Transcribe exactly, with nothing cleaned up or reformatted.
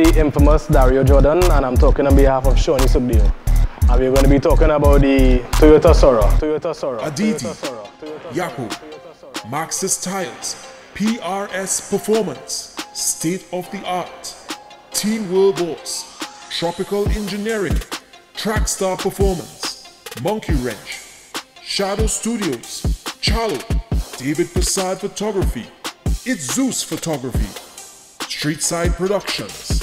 the infamous Dario Jordan, and I'm talking on behalf of Shaun Sukhdeo. And we're going to be talking about the Toyota Sora. Toyota Sora. Aditi, YACCO, Maxxis Tires, P R S Performance, State of the Art, Team World Boss, Tropical Engineering, Trakstar Performance, Monkey Wrench, Shadow Studios, Charlo, David Persad Photography, Itz Zeus Photography, Streetside Productions.